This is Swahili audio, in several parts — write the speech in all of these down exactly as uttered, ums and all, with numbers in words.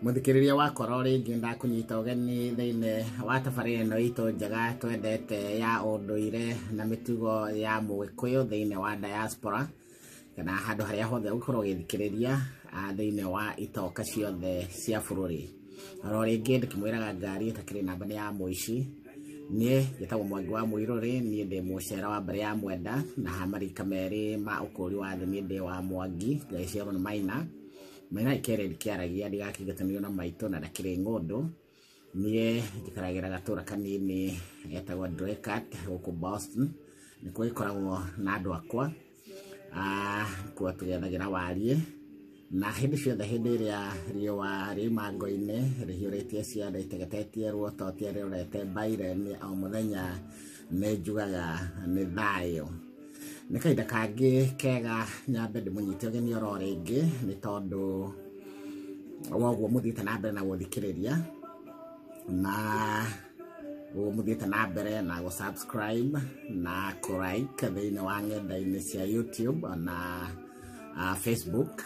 Muthikiriria wakwa ringi ndakunyita ugeni thiini wa tabarĩra ĩno itũ njega twendete ya ũndũire na mĩtugo ya Mũgĩkũyũ thiini wa diaspora kana handũ harĩa hothe ũkorwo ũgĩthikĩrĩria thiini wa itoka ciothe cia bũrũri. Oro ringi ndĩkĩmwĩraga ngari ĩtakĩrĩ namba nĩ ya mũici. Niĩ njĩtagwo Mwangi wa Mũirũrĩ, niĩ ndĩ mũcera wa mbere ya Mwenda na hamarika merĩ ma ũkũri wa thĩ niĩ ndĩ wa Mwangi ngaciarwo nĩ Maina. Maina ikere dikiaragia ndigakigetanio na maito na ndakĩrĩ ng'ũndũ. Niĩ njikaragira gatura kanini etagwo Draycott gũkũ Boston. Nĩkuo ikoragwo na andũ akwa ah kuo tũgethagira warie na hĩndĩ ciothe hĩndĩ ĩrĩa riũa rĩ mango-inĩ rĩhiũrĩtie cianda itegetetie ruototie rĩrorete Byron o mũthenya nĩ njugaga nĩ thayũ. Nĩ kahinda kangĩ kega nyambe ndĩmũnyite ũgeni oro rĩngĩ nĩ tondũ woguo mũthiĩte na mbere na gũthikĩrĩria na ũguo mũthiĩte na mbere na gũ-subscribe na kũ-like thĩinĩ wa ng'enda-inĩ cia YouTube na uh, Facebook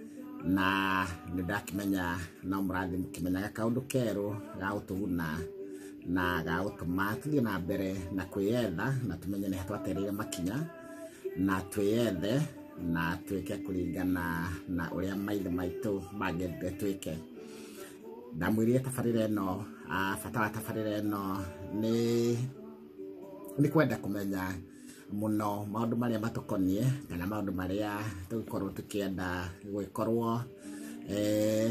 na nĩ ndakĩmenya no mũrathiĩ mũkĩmenyaga kaũndũ kerũ ga gũtũguna na ga gũtũma tũthiĩ na mbere na kwĩyetha na tũmenye nĩ hatwatereire makinya na twĩyethe na twĩke kũringana na ũrĩa maithe maitũ mangĩendire twĩke. Ndamwĩrire tabarĩra ĩno bata wa tabarĩra ĩno nĩ nĩ kwenda kũmenya mũno maũndũ marĩa matũkoniĩ kana maũndũ marĩa tũgĩkorwo tũkĩenda gwĩkorwo eh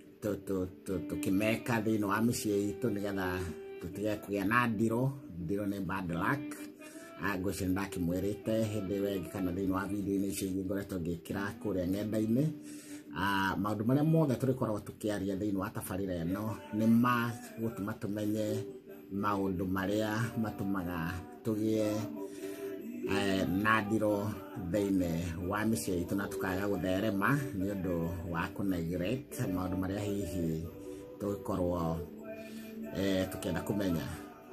tũkĩmeka thĩinĩ wa mĩciĩ itũ nĩgetha tũtige kũgĩa na ndirũ. Ndirũ nĩ bad luck. Ngwĩciria ndakĩmwĩrĩte hĩndĩ ĩyo ĩngĩ kana thĩinĩ wa video-inĩ icio ingĩ ngoretwo ngĩkĩra kũrĩa ng'enda-inĩ. Maũndũ marĩa mothe tũrĩkoragwo tũkĩaria thĩinĩ wa tabarĩra ĩno nĩ ma gũtũma tũmenye maũndũ marĩa matũmaga tũgĩe na ndirũ thĩinĩ wa mĩciĩ itũ na tũkaga gũtherema nĩ ũndũ wa kũ-neglect maũndũ marĩa hihi tũgĩkorwo tũkĩenda kũmenya.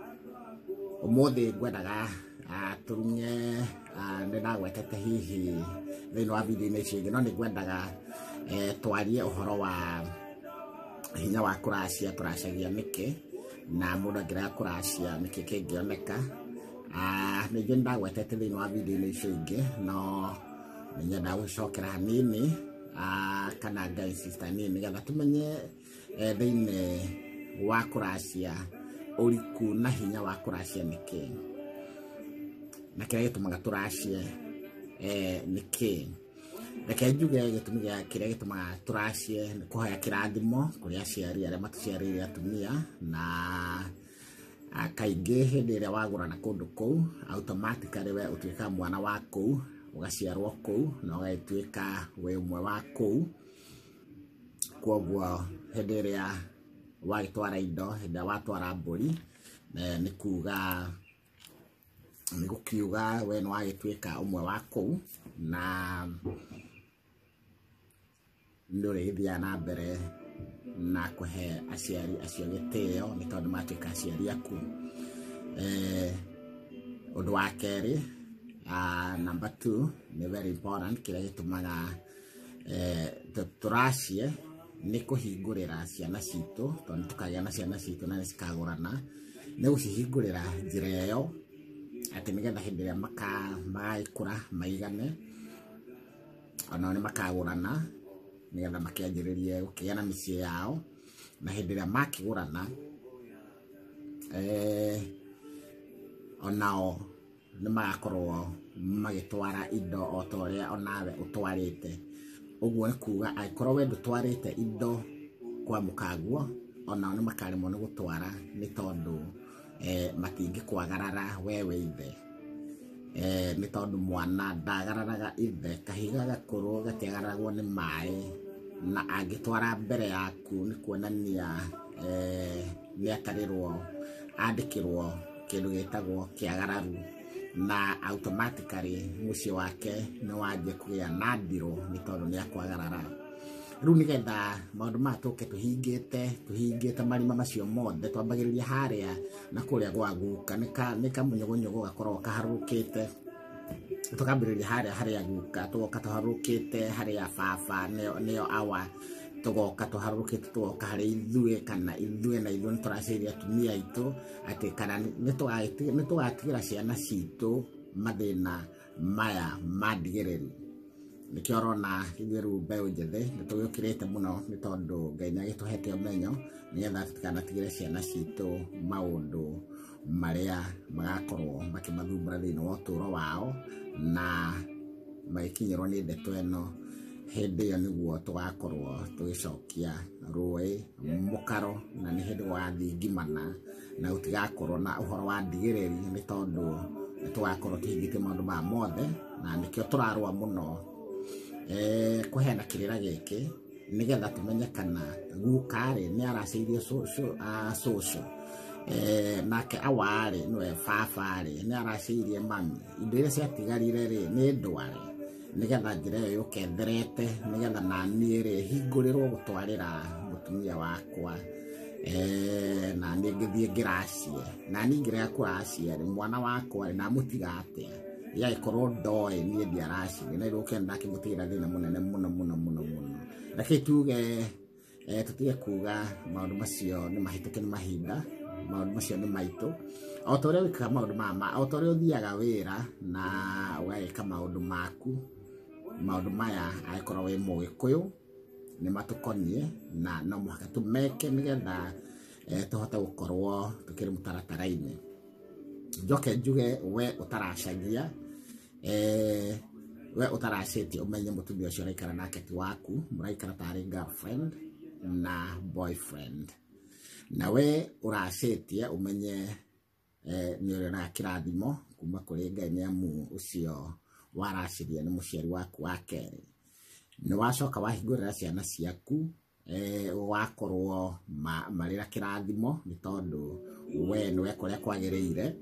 Ũmũthĩ ngwendaga tũrunye nĩ ndagwetete hihi thĩinĩ wa video-inĩ icio ingĩ no nĩ ngwendaga twarie ũhoro wa hinya wa kũracia tũracagia nĩkĩ na mũndũ angĩrega kũracia nĩkĩ kĩngĩoneka. Ningĩ nĩ ndagwetete thĩinĩ wa video-inĩ icio ingĩ no nĩ nyendaga gũcokera hanini kana ngai sister nini nĩgetha tũmenye thĩinĩ wa kũracia ũriku na hinya wa kũracia nĩkĩ na kĩrĩa gĩtũmaga tũracie nĩkĩ. Reke njuge gĩtũmi gĩa kĩrĩa gĩtũmaga tũracie nĩ kũhoya kĩrathimo kũrĩ aciari arĩa matũciarĩire atumia na kaingĩ hĩndĩ ĩrĩa wagũrana kũndũ kũu automatically we ũtuĩkaga mwana wa kũu ũgaciarwo kũu na ũgagĩtuĩka wĩ ũmwe wa kũu. Kuoguo hĩndĩ ĩrĩa wagĩtwara indo hĩndĩ ĩrĩa watwara mbũri nĩ kuga nĩ gũkiuga we nĩ wagĩtuĩka ũmwe wa kũu na nĩ ũrĩgĩthiaga na mbere na kũhe aciari acio gĩtĩo nĩ tondũ matuĩka aciari aku. Ũndũ wa kerĩ number two nĩ very important kĩrĩa gĩtũmaga tũracie nĩ kũhingũrĩra ciana citũ tondũ tũkagĩa na ciana citũ na nĩ cikagũrana nĩ gũcihingũrĩra njĩra ĩyo atĩ nĩgetha hĩndĩ ĩrĩa magagĩkũra maigane onao nĩ makagũrana nĩgetha makĩanjĩrĩrie gũkĩgĩa na mĩciĩ yao na hĩndĩ ĩrĩa makĩgũrana onao nĩ magakorwo magĩtwara indo o ta ũrĩa onawe ũtwarĩte. Ũguo nĩ kuga angĩkorwo we ndũtwarĩte indo kwa mũkaguo onao nĩ makaremwo nĩ gũtwara nĩ tondũ matingĩkwagarara we wĩ ithe. Nĩ tondũ mwana ndagararaga ithe. Kahiga gakũrũ gatiagararagwo nĩ maĩ na angĩtwara mbere yaku nĩ kuonania nĩ atarĩrwo andĩkĩrwo kĩndũ gĩtagwo kĩagararu na automatically mũciĩ wake nĩ wanjia kũgĩa na ndirũ nĩ tondũ nĩ akwagarara. Rĩu nĩgetha maũndũ maya tũke tũhingĩte tũhingĩte marima macio mothe twambagĩrĩria harĩa na kũrĩa gwa guka nĩ kamũnyũgũnyũgũ gakoragwo kaharũrũkĩte tukambĩrĩria harĩa harĩa guka tũgoka tũharũrũkĩte harĩa baba nĩyo awa tugoka tuharurukite tugoka hari ithue kana ithue na ithue turaciria atumia itu ati kana nitugatigira ciana citu mathina maya mandigiriri nikio rona ithueru mbeu njithe nitugukirite muno ni tondu Ngai nagituhete umenyo nigetha tutikanatigire ciana citu maundu maria magakorwo makimathumbura thiini wa uturo wao na magikinyirwo ni ndeto eno hindi iyo niguo tugakorwo tugicokia rui mukaro na ni hindi wa thingimana na utigakorwo na uhoro wa ndigiriri ni tondu tugakorwo tuhingite maundu ma mothe na nikio turarwa muno eh kuhena kirira giki nigetha tumenye kana gukari ni araceirie social a social eh nake awari nwe fafari ni araceirie mami indo iria ciatigarire ri ni ndware nigetha njira iyo yuketherete nigetha nani ri hingurirwo gutwarira mutumia wakwa eh na ningithie ngiracie na ningira kuracie ri mwana wakwa na mutigate ya ikorwo ndoe ni ndiaraci na iroke ndakimutira thina munene muno muno muno muno reke tuge eh tutige kuga maundu macio ni mahituke ni mahinda maundu macio ni maitu o tore wika maundu mama o tore uthiaga wira na ugeka maundu maku maundu maya aikorwo wi mugikuyu ni matukonie na no muhaka tumeke nigetha eh tuhota gukorwo tukiri mutaratara-ini njoke njuge we utaracagia eh we utaracete umenye mutumia ucio raikara nake ti waku muraikara tari girlfriend na boyfriend na we uracetie umenye eh ni uri na kirathimo kuma kuri Ngai nyamu ucio waraciria ni muciari waku wa keri ni wacoka wahingurira ciana ciaku eh wakorwo marira kirathimo ni tondu we ni we kuria kwagiriire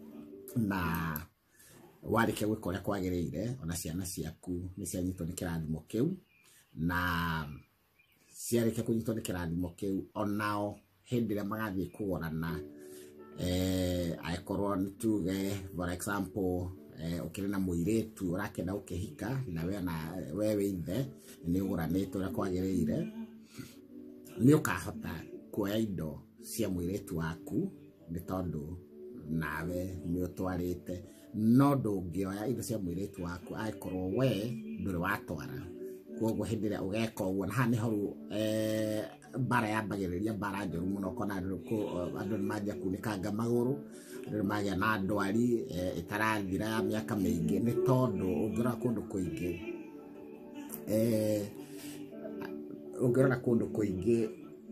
na warike gwikora kwagiriire ona ciana ciaku ni cianyitwo ni kirathimo kiu na ciarike kunyitwo ni kirathimo kiu onao hindi ria magathie kugorana eh aikorwo ni tuge for example eh ukiri na muiretu urakenda ukihika na we na wewe ithe ni uguranitwo ria kwagiriire ni ukahota kuoya indo cia muiretu waku ni tondu nawe ni utwarite no ndungioya indo cia muiretu waku aikorwo we nduri watwara koguo hindi ria ugeka uguo na hani horu eh bara yambagiriria bara njoru muno kona andu ni manjia kunikanga maguru andu ni magia na ndwari itarathira ya miaka mingi ni tondu ungirora kundu kuingi eh ungirora kundu kuingi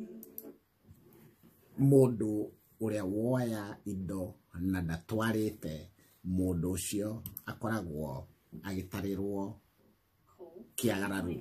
mundu uria woya indo na ndatwarite mundu ucio akoragwo agitarirwo kiagararu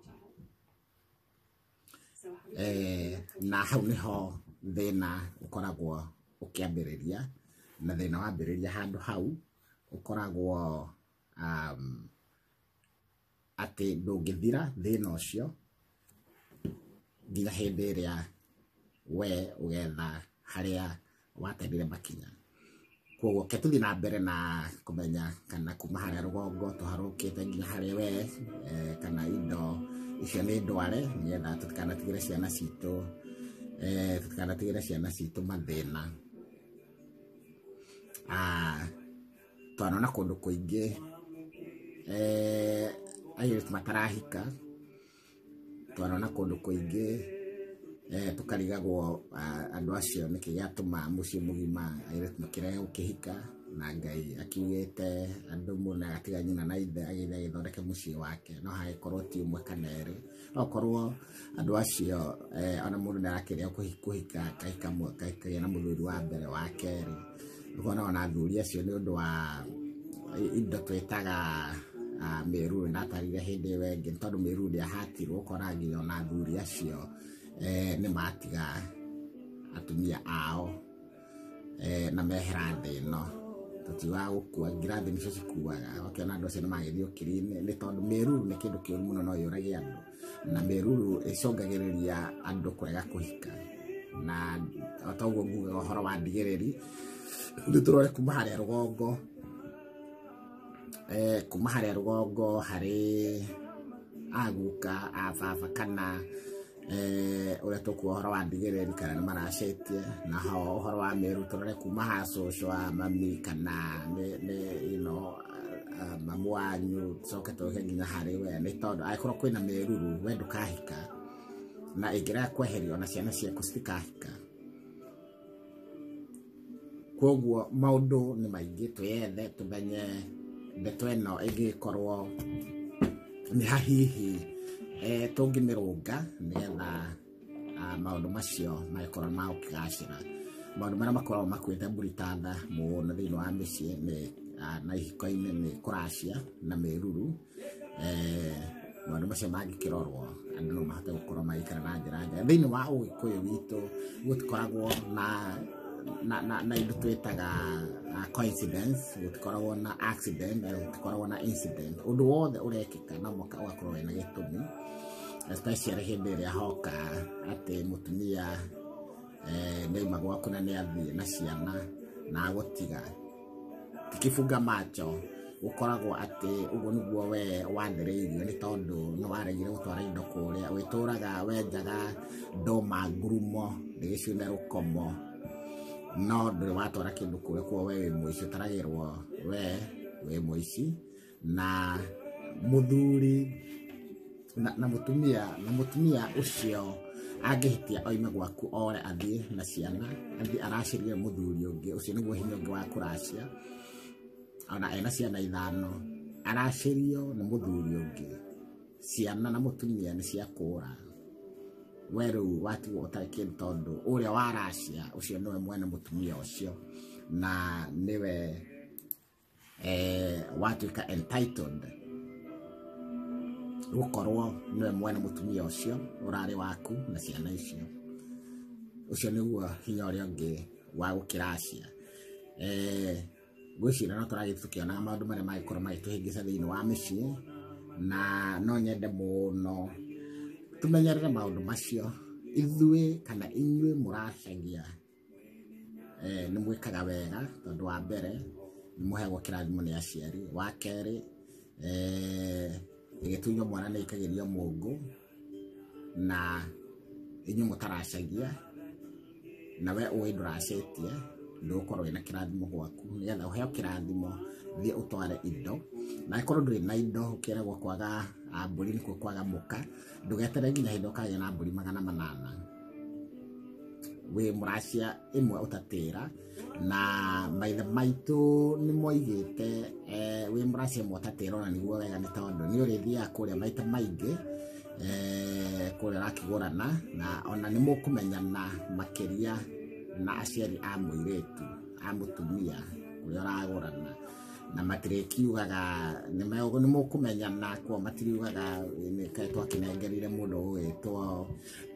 eh na hau niho thina ukoragwo ukiambiriria na thina wambiriria handu hau ukoragwo um ati ndungithira thina ucio nginya hindi iria we ugetha haria watendire makinya koguo ketuthi na mbere na kumenya kana kuma haria rugongo tuharukite nginya haria we eh, kana indo icio ni ndware nigetha tutikanatigire ciana citu eh tutikanatigire ciana citu mathina ah twanona kundu kuingi eh ayitu matarahika twanona kundu kuingi eh tukarigagwo andu acio nikigatuma muci mugima ayitu makire ukihika na Ngai akiugite andu muna atiga nyina na ithe agithe agithondeke muci wake no haikorwo ti umwe kana eri okorwo andu acio eh ona mundu narakiria kuhika kaika mwe kaika na muthuri wa mbere wa keri ukona ona athuri acio ni undu wa indo twitaga meru na tarire hindi wengi tondu meru ndi ahatirwo ukora nginya ona athuri acio eh ni matiga atumia ao eh na mehera thino tutiwa gukua ngirathi nicio cikuaga wakiona andu acio ni magithio kirine ni tondu meru ni kindu kiuru muno no yuragia andu na meru icongagiriria andu kurega kuhika na otoguo nguga uhoro wa ndigiriri ndi turore kuma haria rugongo eh kuma haria rugongo hari aguka ababa kana eh ule toku horo wa ndigere kana maracetie na ho horo wa meru torore kuma haso shwa mami kana ne ne you know mamu wanyu soke toke nginya hari we ni tondu aikoro kwina meruru we ndukahika na igira kweherio na ciana ciaku citikahika koguo maundu ni maingi twethe tumenye ndeto ino ingikorwo ni hahihi eh tungimirunga nigetha maundu macio maikorwo ma ukigacira maundu maria makorwo makwite mburitanda muno thiini wa micii ni na ihiko-ini ni kuracia na meruru eh maundu macio mangikirorwo andu no mahote gukorwo magikara na njira njega thiini wa ugikuyu witu gutikoragwo na na na na indo twitaga coincidence gutikoragwo na accident gutikoragwo na incident undu wothe urekika na moka ugakorwo wina gitumi especially hindi iria hoka ati mutumia eh neima gwaku na ni athie na ciana na gutiga tikifunga macho ukoragwo ati uguo niguo we wandireirio ni tondu no waregire gutwara indo kuria wituraga wenjaga ndoma ngurumo ndigicune rukomo no nduri watwara kindu kuria kwa we muici utaragirwo we we muici na muthuri na, na mutumia na mutumia ucio angihitia oime gwaku ore athie na ciana athie aracirie muthuri ungi ucio niguo hinya ungi wa kuracia ona ena ciana ithano aracirio na muthuri ungi ciana na mutumia ni cia kura weru watu utari kindu tondu uria waracia ucio niwe mwene mutumia ucio na niwe eh watu ka entitled gukorwo niwe mwene mutumia ucio urari waku na ciana icio ucio niguo hinya uria ungi wa gukiracia eh gwicira no turagi tukiona maundu maria magikorwo magituhingica thiini wa micii na no nyende muno tumenyerere maundu macio ithui kana inyue muracagia eh ni mwikaga wega tondu wa mbere ni muhegwo kirathimo ni aciari wa keri eh igitunyo mwana ni ikagirio mungu na inyu mutaracagia na we uwe nduracetie ndukorwo ina kirathimo gwaku nigetha uheo kirathimo thie utware indo na ikorwo nduri na indo ukiragwo kwaga mburi ni kwaga muka ndugetere nginya hindu kagĩa na mburi magana manana we muracia imwe utatira na maithe maitu ni moigite eh we muracia imwe utatira na niguo wega ni tondu ni urithia kuria maita maingi eh kuria rakigurana na ona ni mukumenyana makiria na aciari a muiretu a mutumia kuria ragurana na matirikiugaga ni mayogo ni mukumenyana kwa matiriugaga ni kaitwa kinengerire mundu witwo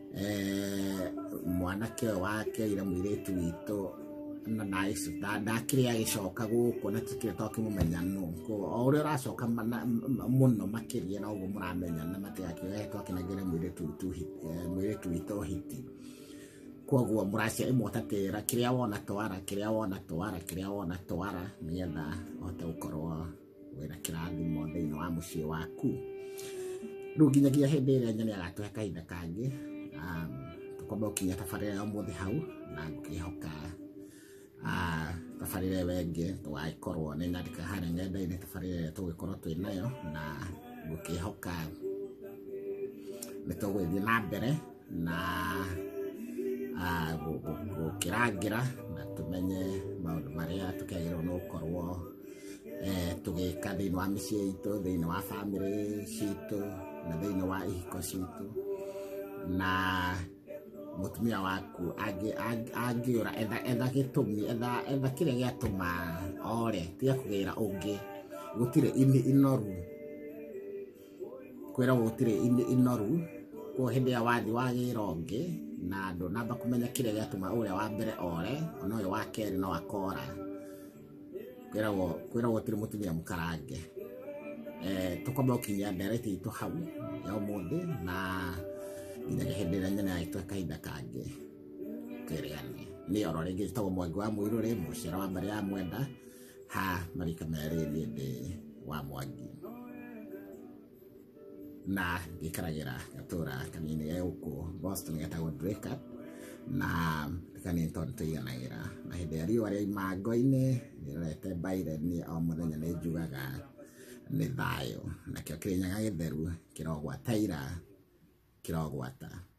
eh mwanake wake ira muiretu witu na nice da dakiria gicoka guku na tikire tokimumenyano ko uri racoka muno makiria na ugo muramenyana matigakiretwo kinengere muiretu tu muiretu witu hiti koguo muracia imwe utatira kiria wona twara kiria wona twara kiria wona twara nigetha uhote gukorwo wina kirathimo thiini wa mucii waku riu nginyagia hindi iria nyene agatuhe kahinda kangi tukwamba gukinya tabarĩra ya umuthi hau na ngukihoka tabarĩra wengi tugaikorwo ni nyandĩka harĩa ng'enda-inĩ tabarĩra ĩrĩa tũgũkorwo twĩnayo na ngukihoka nĩtũgũthiĩ na mbere na gukirangira na tumenye maundu maria tukagirwo no gukorwo eh tugika thiini wa micii itu thiini wa family citu na thiini wa ihiko citu na mutumia waku agi agiura etha etha gitumi etha etha kiria giatuma ore tiga kugira ungi gutire ini inoru kwira gutire ini inoru ko hindi ya wathi wagira ungi na ndo namba kumenya kiria giatuma uria wa mbere ore ona uyu wa keri no akora kwira wo kwira gutire mutumia mukarange eh tukwamba ukinya direct itu hau ya umuthi na nginya hindi ĩrĩa nyene yaitwa kahinda kangi twĩrĩane nĩ oro rĩngĩ njĩtagwo Mwangi wa Mũirũrĩ mũciara wa mbere ya Mwenda ha marika merĩ niĩ ndĩ wa Mwangi na ngĩikaragĩra gatũra kanini ge gũkũ Boston getagwo Drake na kanĩ tondu tũiganagĩra na hĩndĩ ya riũa rĩa imango-inĩ nĩrorete Biden o mũthenya nĩ njugaga nĩ thayũ nakĩo Kĩrĩnyaga gĩtheru kĩrogwata ira kĩrogwata